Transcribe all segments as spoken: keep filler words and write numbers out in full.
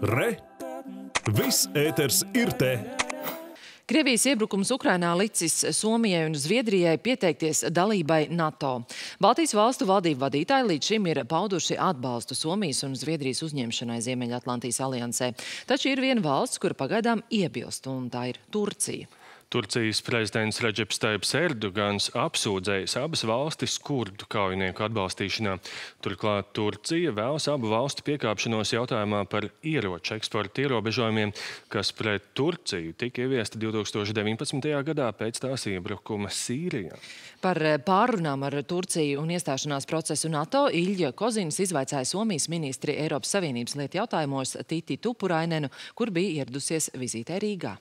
Re! Viss ēters ir te! Krievijas iebrukums Ukrainā licis Somijai un Zviedrijai pieteikties dalībai NATO. Baltijas valstu valdību vadītāji līdz šim ir pauduši atbalstu Somijas un Zviedrijas uzņemšanai Ziemeļatlantijas aliansē. Taču ir viena valsts, kura pagaidām iebilst, un tā ir Turcija. Turcijas prezidents Redžeps Tajibs Erdogans apsūdzējis abas valstis kurdu kaujinieku atbalstīšanā. Turklāt Turcija vēlas abu valstu piekāpšanos jautājumā par ieroču eksporta ierobežojumiem, kas pret Turciju tika ieviesti divi tūkstoši deviņpadsmitajā gadā pēc tās iebrukuma Sīrijā. Par pārrunām ar Turciju un iestāšanās procesu NATO Ilja Kozins izvaicāja Somijas ministri Eiropas Savienības lietu jautājumos Titi Tupurainenu, kur bija ieradusies vizītē Rīgā.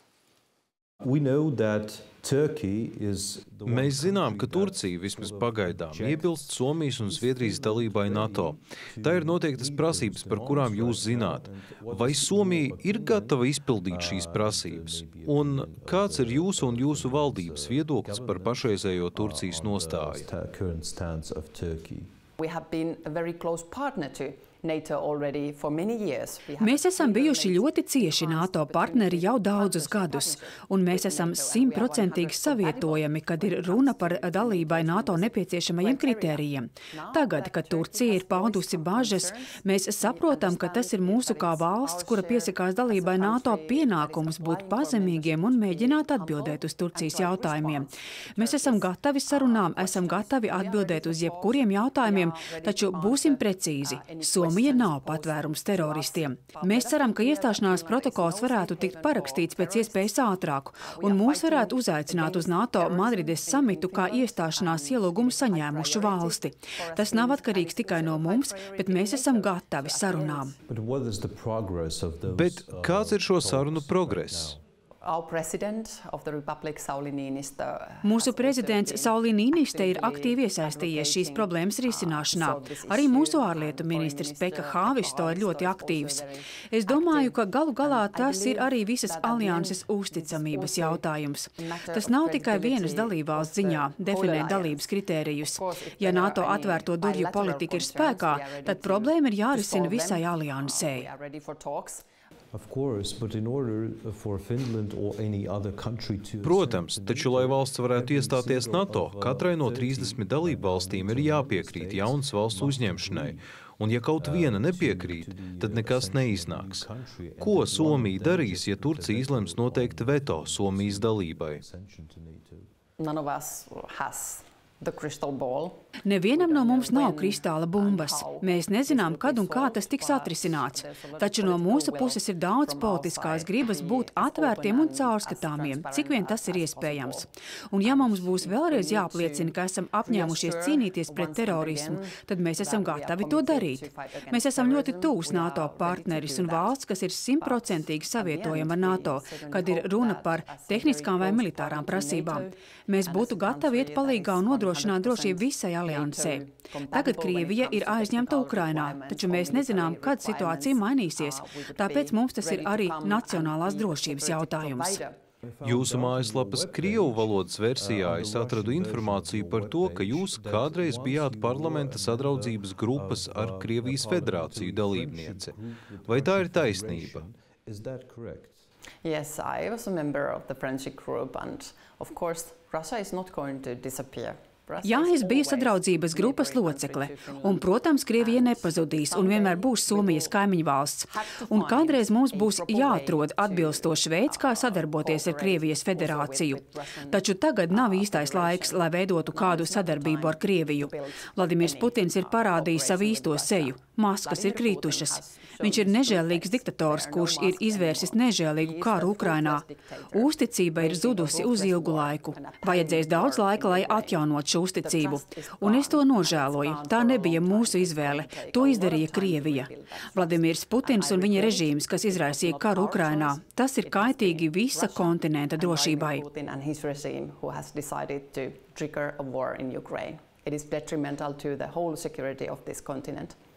Mēs zinām, ka Turcija vismaz pagaidām iebilst Somijas un Zviedrijas dalībai NATO. Tā ir noteiktas prasības, par kurām jūs zināt. Vai Somija ir gatava izpildīt šīs prasības? Un kāds ir jūsu un jūsu valdības viedoklis par pašreizējo Turcijas nostāju? Mēs esam bijuši ļoti cieši NATO partneri jau daudzus gadus, un mēs esam simtprocentīgi savietojami, kad ir runa par dalībai NATO nepieciešamajiem kritērijiem. Tagad, kad Turcija ir paudusi bažas, mēs saprotam, ka tas ir mūsu kā valsts, kura piesakās dalībai NATO pienākums būt pazemīgiem un mēģināt atbildēt uz Turcijas jautājumiem. Mēs esam gatavi sarunām, esam gatavi atbildēt uz jebkuriem jautājumiem, taču būsim precīzi. Somija nav patvērums teroristiem. Mēs ceram, ka iestāšanās protokols varētu tikt parakstīts pēc iespējas ātrāk, un mūs varētu uzaicināt uz NATO Madrides samitu kā iestāšanās ielūgumu saņēmušu valsti. Tas nav atkarīgs tikai no mums, bet mēs esam gatavi sarunām. Bet kāds ir šo sarunu progress? Mūsu prezidents Sauli Niiniste ir aktīvi iesaistījies šīs problēmas risināšanā. Arī mūsu ārlietu ministrs Pekka Haavisto ir ļoti aktīvs. Es domāju, ka galu galā tas ir arī visas alianses uzticamības jautājums. Tas nav tikai vienas dalībvalsts ziņā definēt dalības kritērijus. Ja NATO atvērto durvju politika ir spēkā, tad problēma ir jārisina visai aliansei. Protams, taču, lai valsts varētu iestāties NATO, katrai no trīsdesmit dalību valstīm ir jāpiekrīt jaunas valsts uzņemšanai. Un ja kaut viena nepiekrīt, tad nekas neiznāks. Ko Somija darīs, ja Turcija izlems noteikti veto Somijas dalībai? Nevienam no mums nav kristāla bumbas. Mēs nezinām, kad un kā tas tiks atrisināts. Taču no mūsu puses ir daudz politiskās gribas būt atvērtiem un caurskatāmiem, cik vien tas ir iespējams. Un ja mums būs vēlreiz jāapliecina, ka esam apņēmušies cīnīties pret terorismu, tad mēs esam gatavi to darīt. Mēs esam ļoti tūs NATO partneris un valsts, kas ir simtprocentīgi savietojama ar NATO, kad ir runa par tehniskām vai militārām prasībām. Mēs būtu gatavi iet palīgā un nodrošināt drošību visai aliansē. Tagad Krievija ir aizņemta Ukrainā, taču mēs nezinām, kad situācija mainīsies. Tāpēc mums tas ir arī nacionālās drošības jautājums. Jūsu mājaslapas krievu valodas versijā es atradu informāciju par to, ka jūs kādreiz bijāt parlamenta sadraudzības grupas ar Krievijas federāciju dalībniece. Vai tā ir taisnība? Yes, I was a member of the friendship group, and of course, Russia is not going to disappear. Jā, es biju sadraudzības grupas locekle, un, protams, Krievija nepazudīs un vienmēr būs Somijas kaimiņu valsts. Un kādreiz mums būs jāatrod atbilstošs veids, kā sadarboties ar Krievijas federāciju. Taču tagad nav īstais laiks, lai veidotu kādu sadarbību ar Krieviju. Vladimirs Putins ir parādījis savu īsto seju. Maskas ir krītušas. Viņš ir nežēlīgs diktators, kurš ir izvērsis nežēlīgu karu Ukrainā. Uzticība ir zudusi uz ilgu laiku. Vajadzēs daudz laika, lai atjaunot šo uzticību. Un es to nožēloju. Tā nebija mūsu izvēle. To izdarīja Krievija. Vladimirs Putins un viņa režīms, kas izraisīja karu Ukrainā, tas ir kaitīgi visa kontinenta drošībai. It is detrimental to the whole security of this continent.